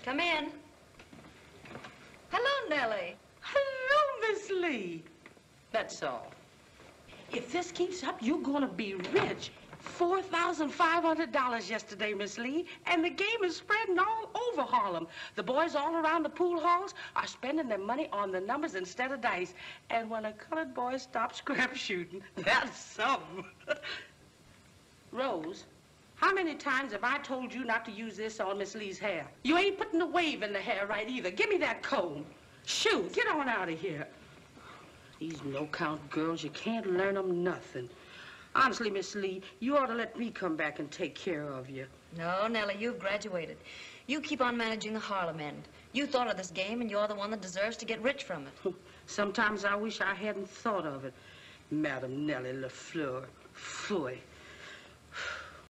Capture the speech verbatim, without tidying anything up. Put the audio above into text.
Come in. Hello, Nellie. Hello, Miss Lee. That's all. If this keeps up, you're gonna be rich. four thousand five hundred dollars yesterday, Miss Lee, and the game is spreading all over Harlem. The boys all around the pool halls are spending their money on the numbers instead of dice. And when a colored boy stops scrap shooting, that's something. Rose, how many times have I told you not to use this on Miss Lee's hair? You ain't putting the wave in the hair right either. Give me that comb. Shoot, get on out of here. These no-count girls, you can't learn them nothing. Honestly, Miss Lee, you ought to let me come back and take care of you. No, Nellie, you've graduated. You keep on managing the Harlem end. You thought of this game, and you're the one that deserves to get rich from it. Sometimes I wish I hadn't thought of it. Madame Nellie LaFleur. Phooey.